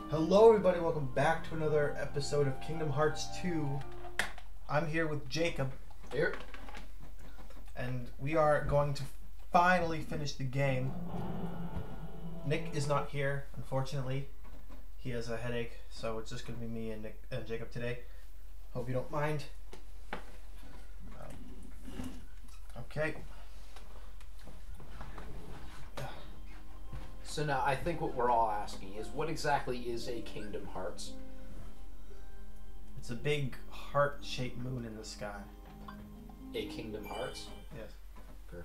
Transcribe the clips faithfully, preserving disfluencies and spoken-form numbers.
Hello everybody, welcome back to another episode of Kingdom Hearts two. I'm here with Jacob. Here. And we are going to finally finish the game. Nick is not here, unfortunately. He has a headache, so it's just going to be me and Nick and Jacob today. Hope you don't mind. Um, okay. So now I think what we're all asking is, what exactly is a Kingdom Hearts? It's a big heart-shaped moon in the sky. A Kingdom Hearts? Yes. Perfect.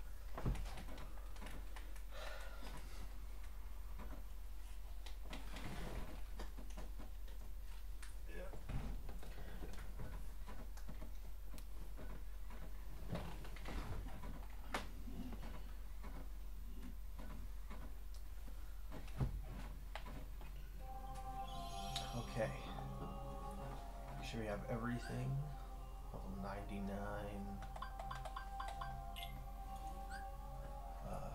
Okay. Make sure we have everything. Level ninety-nine. Uh,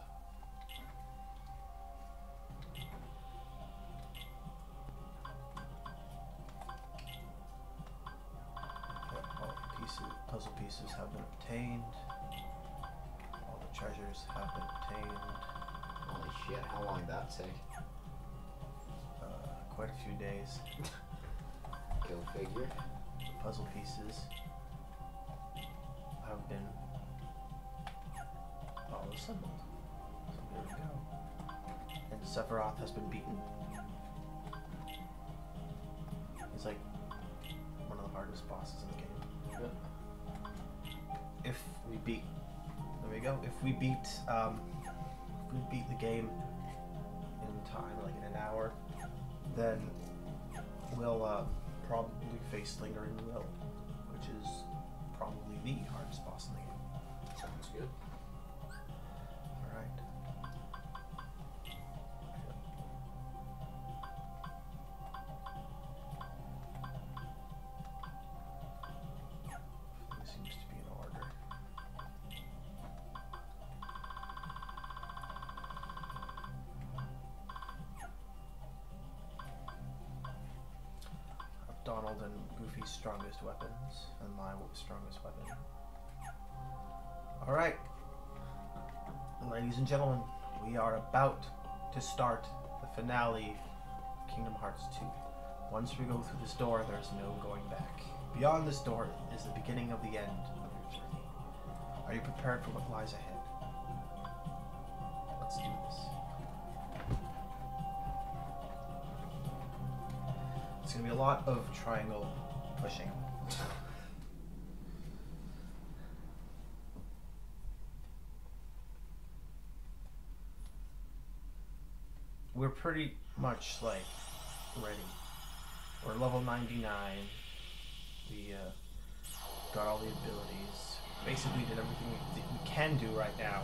okay, all the pieces, puzzle pieces have been obtained. All the treasures have been obtained. Holy shit, how long did that take? Uh, quite a few days. Go figure. The puzzle pieces have been all assembled. So there we go. And Sephiroth has been beaten. He's like one of the hardest bosses in the game. Yeah. If we beat, there we go. If we beat, um, if we beat the game in time, like in an hour, then we'll uh, probably face Lingering Will, which is probably the hardest boss in the game. Sounds good. Alright. Everything seems to be in order. Donald and Goofy's strongest weapons, and my strongest weapon. Alright. Ladies and gentlemen, we are about to start the finale of Kingdom Hearts two. Once we go through this door, there's no going back. Beyond this door is the beginning of the end of your journey. Are you prepared for what lies ahead? Let's do this. It's going to be a lot of triangle pushing. We're pretty much like ready. We're level ninety-nine. We uh, got all the abilities. Basically did everything we, we can do right now.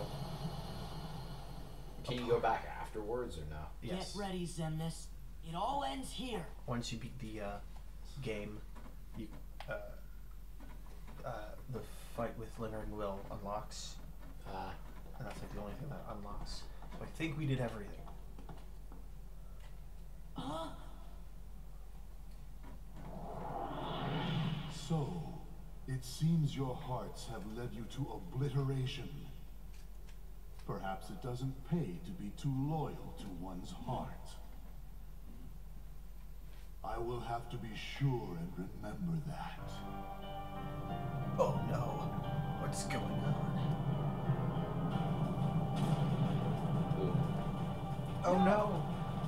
Can you go back afterwards or no? Yes. Get ready, Xemnas. It all ends here. Once you beat the uh, game, you, uh, uh, the fight with Lingering Will unlocks. Ah. And that's like the only thing that unlocks. So I think we did everything. Huh? So, it seems your hearts have led you to obliteration. Perhaps it doesn't pay to be too loyal to one's heart. I will have to be sure and remember that. Oh no. What's going on? Oh no.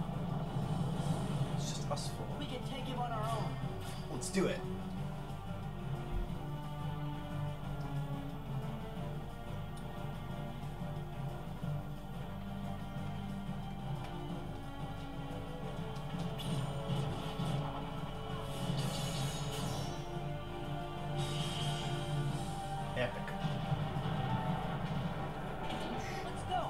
It's just us four. We can take him on our own. Let's do it. Epic. Let's go.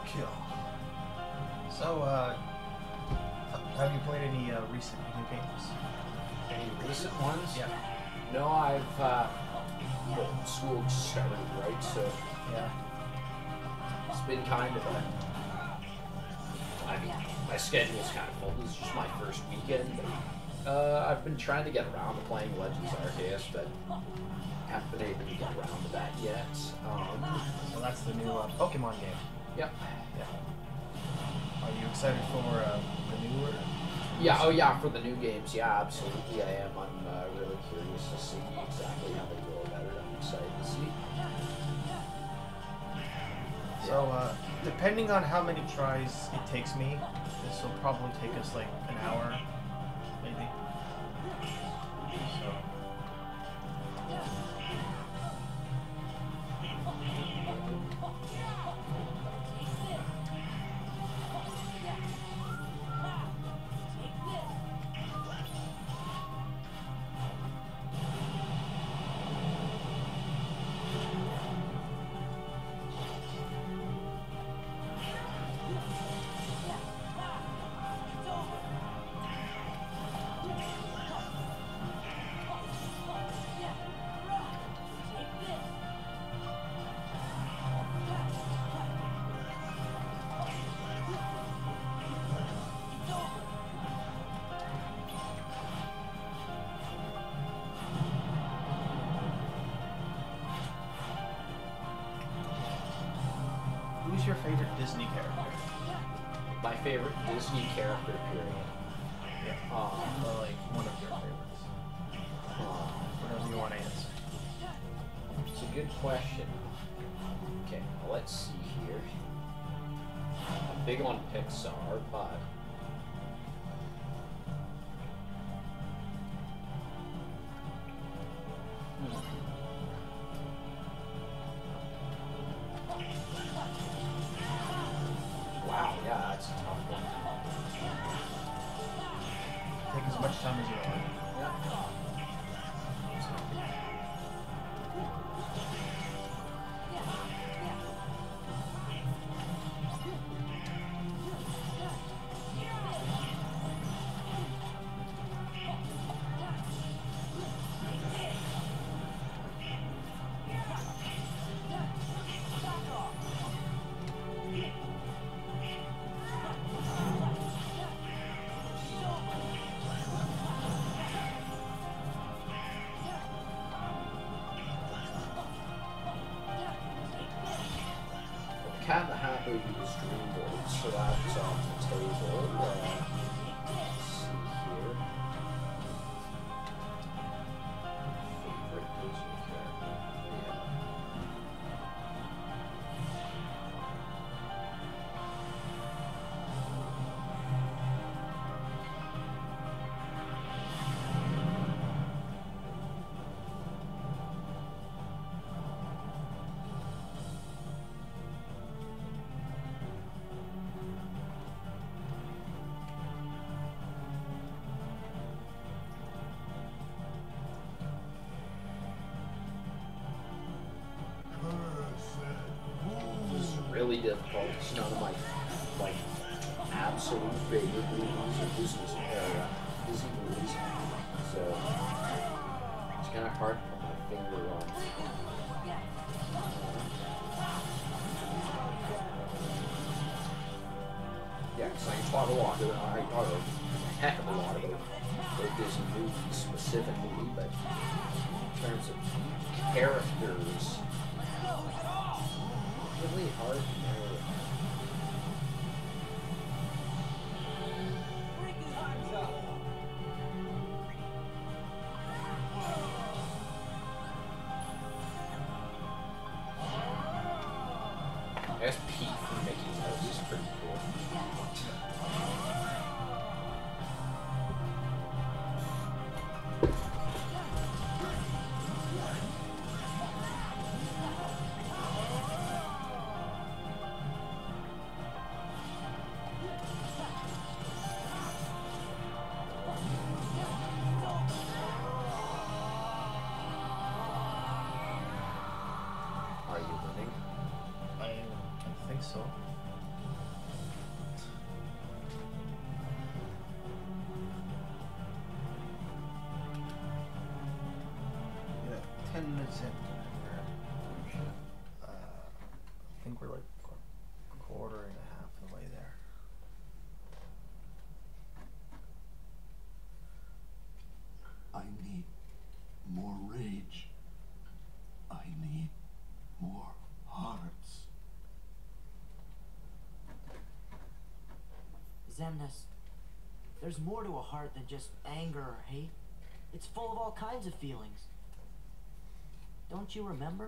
kill. So, uh, h- have you played any uh, recent video games? Any recent ones? Yeah. No, I've, uh, well, school just started, right? So Yeah. it's been kind of a, I mean, my schedule's kind of full. This is just my first weekend, but uh, I've been trying to get around to playing Legends Arceus, but haven't been able to get around to that yet. Um, So that's the new uh, Pokemon game. yep. Yeah. Are you excited for uh, the newer? Yeah, oh yeah, for the new games, yeah, absolutely I am. I'm uh, really curious to see exactly how they go about it. I'm excited to see. So, uh, depending on how many tries it takes me, this will probably take us like an hour, maybe. So. Who's your favorite Disney character? My favorite Disney character, period. Yeah. Um, Or like one of your favorites. uh, Whatever you want to answer. it's a good question. Okay, well, let's see here. I'm big on Pixar, but wow, yeah, that's a tough one. Take as much time as you want. Kind of happy he was DreamWorks, so that's off the table. Uh, let's see here. Favorite Disney character. Yeah. This is really difficult. It's none of my like absolute favorite movies or Disney era, Disney movies. So it's kind of hard to put my finger on. Yeah, because I can talk a lot. I talk a heck of a lot about about Disney movies specifically, but in terms of characters, really hard to know. I guess Pete from Mickey Mouse is pretty cool. Are you winning? I, I think so. is it? We're, uh, I think we're like a quarter and a half of the way there. I need more rage. I need more hearts. Xemnas, there's more to a heart than just anger or hate. It's full of all kinds of feelings. Don't you remember?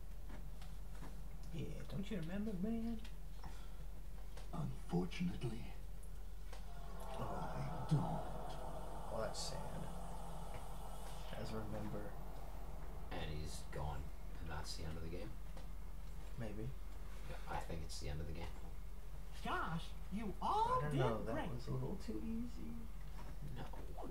Yeah, don't you remember, man? Unfortunately, Oh, I don't. well, that's sad. As I remember, And he's gone. And that's the end of the game. maybe. Yeah, I think it's the end of the game. Gosh, you all I don't did know, that great. was a little too easy. No.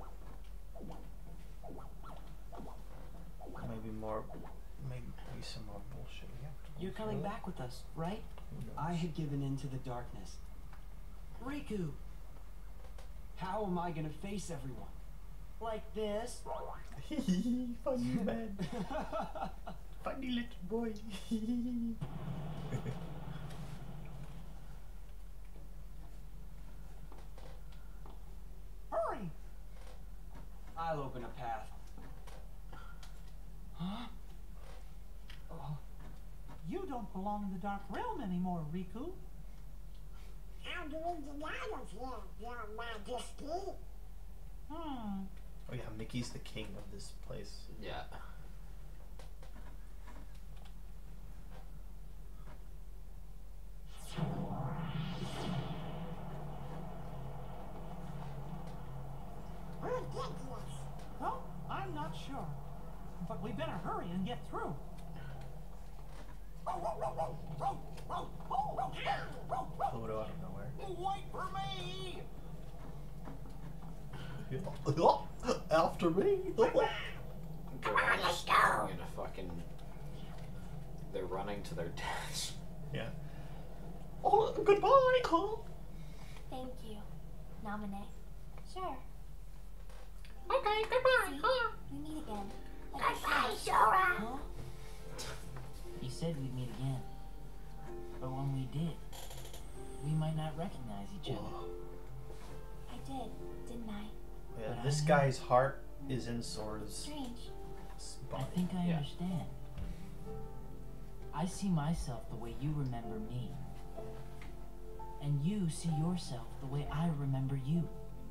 Maybe more, maybe, maybe some more bullshit. We have to go You're coming through it. back with us, right? Who knows? I had given in to the darkness. Riku, How am I gonna face everyone? like this. Funny man. Funny little boy. Hurry! I'll open a path. Huh? Oh, You don't belong in the Dark Realm anymore, Riku. I'm going to get out of here, Your Majesty. Hmm. Oh yeah, Mickey's the king of this place. Yeah. Ridiculous. Well, I'm not sure. But we better hurry and get through. Pluto out of nowhere. wait for me! After me. Come on, let's go. Gonna fucking. They're running to their deaths. Yeah. Oh, goodbye. Huh? Thank you. Nominate. Sure. Okay, goodbye, See? huh? We meet again. Like Goodbye, I said. Sora. Huh? You said we'd meet again. But when we did, we might not recognize each other. I did, didn't I? Yeah, But this I- guy's heart is in Sora's Strange. I body. think I Yeah. understand. I see myself the way you remember me. And you see yourself the way I remember you.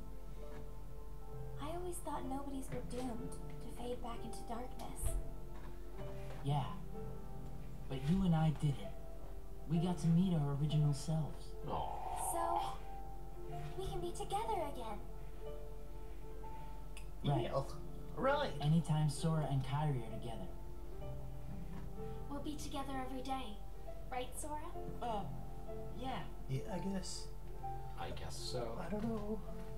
I always thought nobodies were doomed to fade back into darkness. Yeah. But you and I did it. We got to meet our original selves. Aww. So, we can be together again. Right. Yeah. Right. Anytime Sora and Kairi are together. We'll be together every day. Right, Sora? Uh, yeah. Yeah, I guess. I guess so. I don't know.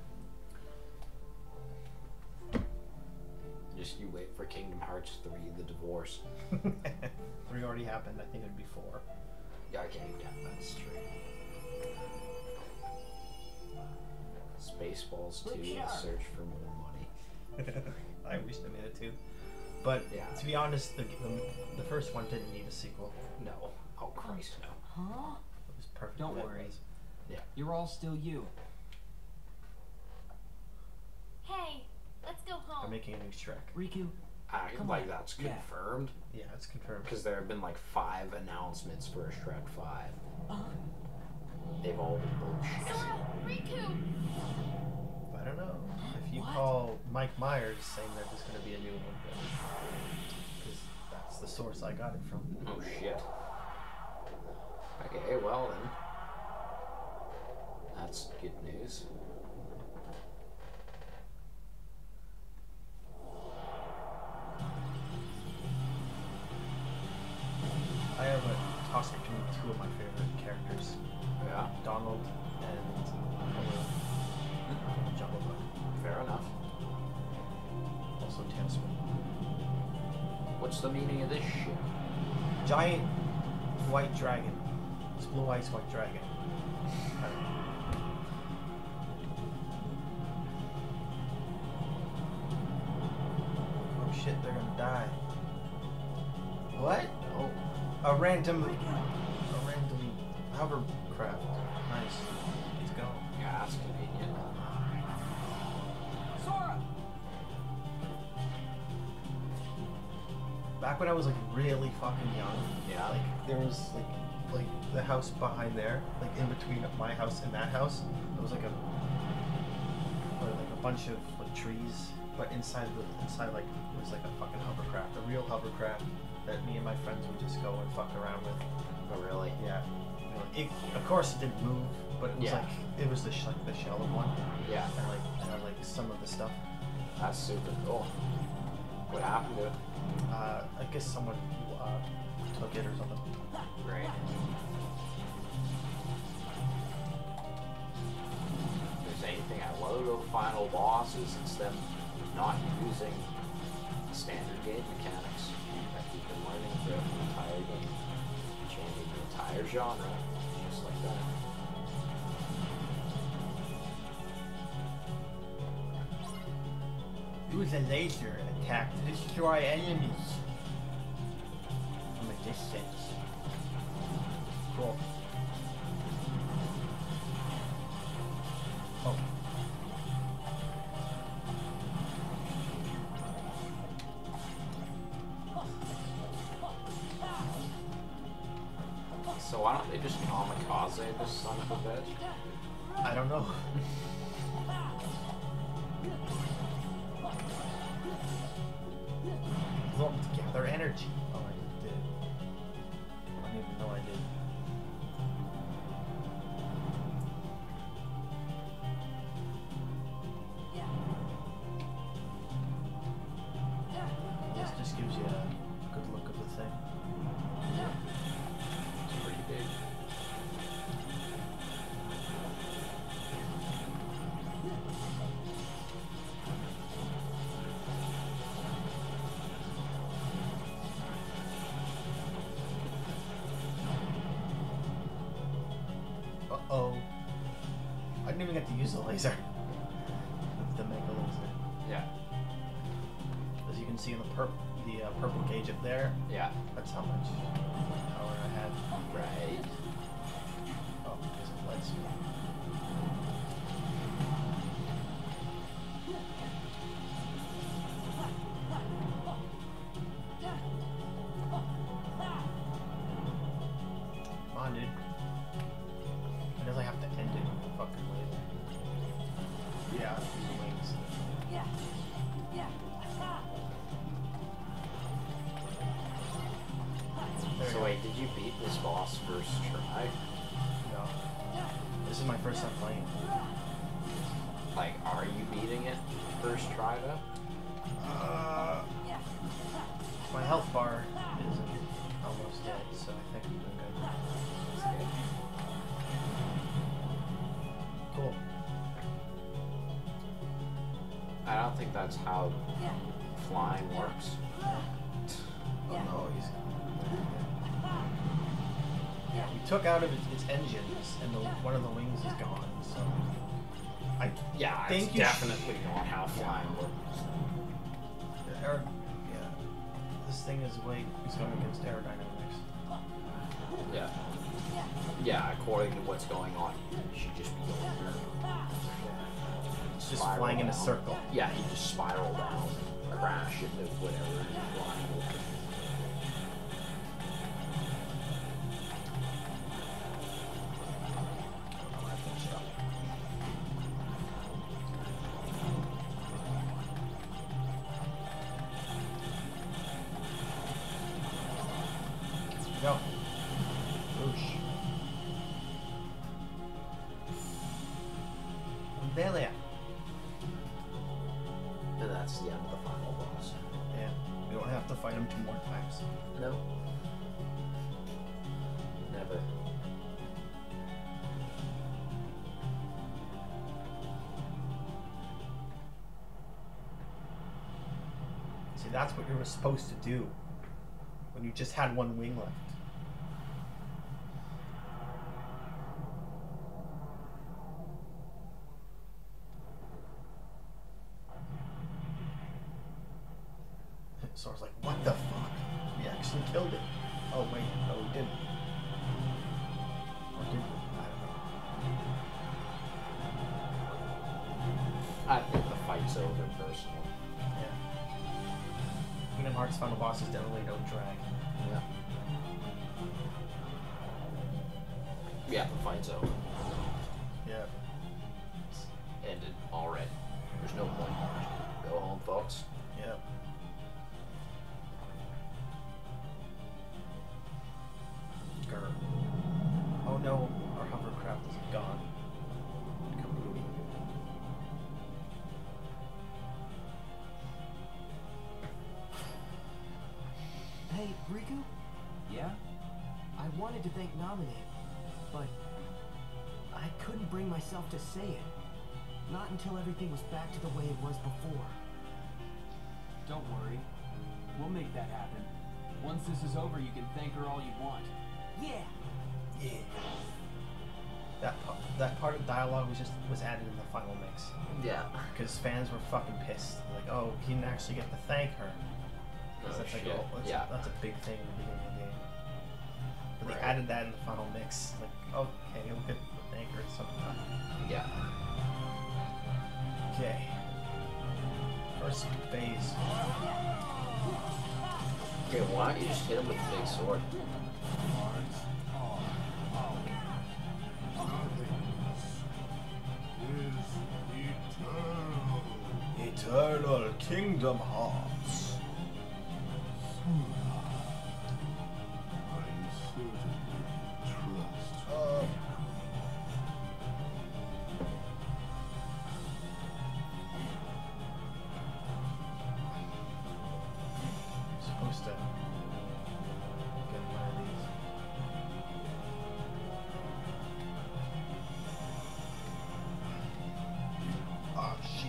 Just you wait for Kingdom Hearts three, the divorce. Three already happened. I think it'd be four. Yeah, okay, yeah, that's true. Spaceballs Look two, sharp. Search for More Money. I wish they made it too. But Yeah. to be honest, the, the the first one didn't need a sequel. No. Oh, Christ, no. Huh? It was perfect. Don't the way it worry. was. You're all still you. Hey, let's go They're home. making a new Shrek. Riku, I, Come like on. that's Yeah. confirmed Yeah, it's confirmed. because there have been like five announcements for a Shrek five. uh, They've all been bullshit. Sora! Riku! I don't know. If you What? call Mike Myers saying that there's going to be a new one, because that's the source I got it from. Oh shit. Okay, well then. That's good news. I have a toss between two of my favorite characters, Yeah, Donald and uh, Jungle Book. fair enough. Also Tailspin. What's the meaning of this shit? Giant white dragon. It's blue ice white dragon. I don't know. Oh shit, they're gonna die. A random, a random hovercraft. Nice. Let's go. Yeah, that's convenient. Sora! Back when I was like really fucking young, Yeah. like there was like like the house behind there, like in between my house and that house, there was like a or, like a bunch of like trees, but inside the inside like it was like a fucking hovercraft, a real hovercraft that me and my friends would just go and fuck around with. Oh, really? Yeah. You know, it, of course it didn't move, but it was Yeah. like it was the sh- like the shell of one. Yeah. And like and then, like some of the stuff. That's super cool. What happened to it? Uh, I guess someone uh, took it or something. Great. If there's anything I love about Final Bosses, it's them not using standard game mechanics that you've been learning throughout the entire game. Changing the entire genre, just like that. Use a laser attack to destroy enemies from a distance. Cool. Oh. So why don't they just kamikaze this son of a bitch? I don't know. Lump to gather energy. Oh, I just did. I didn't even know I did. This just gives you a good look of the thing. It's pretty big. Uh-oh. I didn't even get to use the laser. The mega laser. Yeah. As you can see in the purple, the uh, purple gauge up there, Yeah. that's how much power I had. Right. Oh, because it lets me. Come on, dude. When does I have to end it with the fucking laser? Yeah, these wings. There you So go. wait, did you beat this boss first try? No. This is my first time playing. Like, are you beating it first try though? Uh, my health bar is almost dead, so I think I'm doing good. Okay. Cool. I don't think that's how flying works. Oh no, he's. Yeah, we took out of its, its engines, and the, one of the wings is gone. So I Yeah, think it's you sh- definitely not how flying works. Aer- yeah, this thing is way is going against aerodynamics. Yeah. Yeah, according to what's going on, you should just be going through. It's just Spiral flying in a down. circle. Yeah, you just spiral down, crash into whatever you're flying over. Go. Whoosh. Delia. And that's the end of the final boss. Yeah, we don't have to fight him two more times. No. Never. See, that's what you were supposed to do when you just had one wing left. Sora's like, what the fuck? We actually killed it. Oh wait, no, we didn't. Or did we? I don't know. I think the fight's over, personally. Yeah. Kingdom Hearts final bosses definitely don't drag. Yeah. Yeah, the fight's over. Yeah. It's ended already. There's no point. Go home, folks. Yeah. Grr. Oh no, our hovercraft is gone. Kabooey. Hey, Riku? Yeah? I wanted to thank Naminé, but I couldn't bring myself to say it. Not until everything was back to the way it was before. Don't worry. We'll make that happen. Once this is over, you can thank her all you want. Yeah! Yeah. That part, that part of dialogue was just was added in the final mix Yeah. because fans were fucking pissed. Like, oh, he didn't actually get to thank her. 'Cause Oh, that's like shit. a, that's, Yeah. a, that's a big thing in the beginning of the game. But they Right. added that in the final mix. Like, okay, he'll get to thank her sometime. Yeah. Okay. First phase. Okay, why don't you just hit him with the big sword? Hearts are power. Nothingness is eternal. Eternal Kingdom Hearts. I certainly trust. Uh, supposed to get one of these. Oh shit.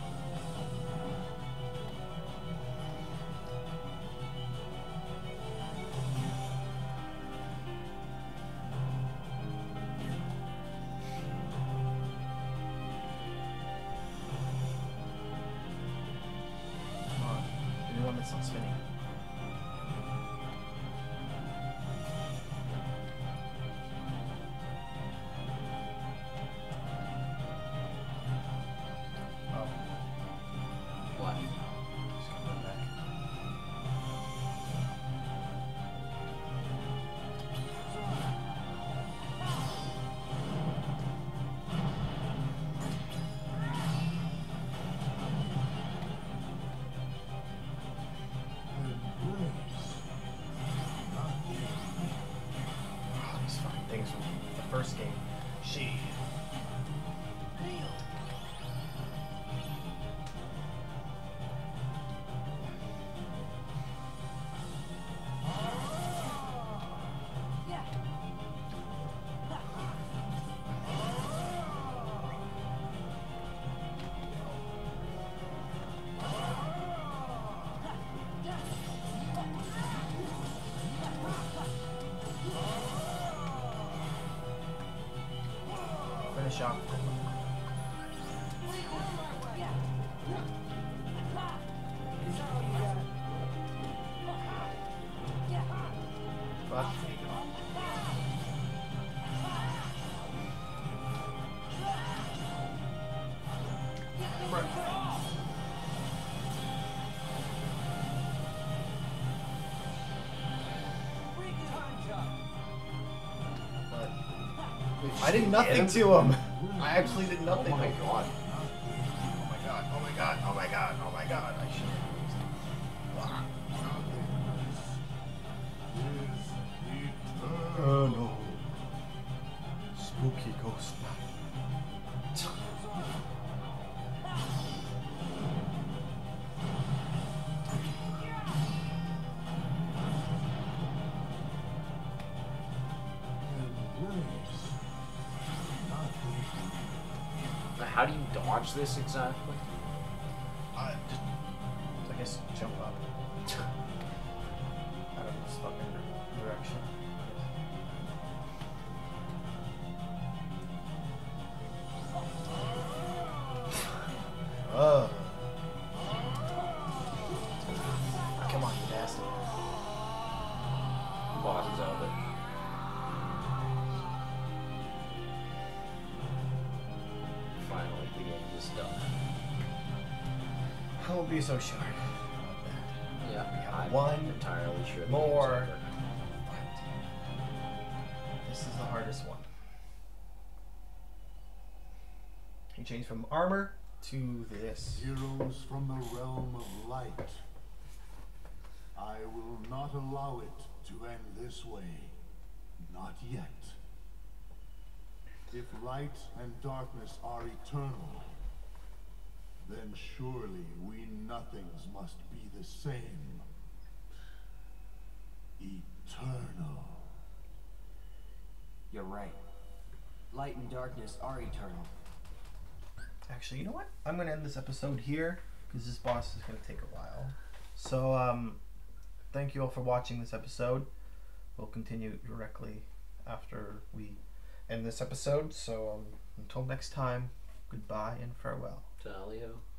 Come on. Give me one that's not spinning. Oh. What? Just coming back. Oh, these fucking things from the first game. She. Finish off. Fuck. What? I did nothing to him. I actually did Oh nothing. my god. Oh my god. Oh my god. Oh my god. Oh my god. I should have Eternal. Spooky ghost night. How do you dodge this exactly? I just, I guess, jump up. Out of this fucking direction. Ugh. Come on, you bastard. Boss the game is done. I won't be so sure about that. Yeah, We have I'm one entirely sure the more. game's over. This is the hardest one. You change from armor to this. Heroes from the realm of light. I will not allow it to end this way. Not yet. If light and darkness are eternal, then surely we nothings must be the same. Eternal. You're right. Light and darkness are eternal. Actually, you know what? I'm going to end this episode here because this boss is going to take a while. So, um, thank you all for watching this episode. We'll continue directly after we end this episode. So, um, until next time, goodbye and farewell. Talio.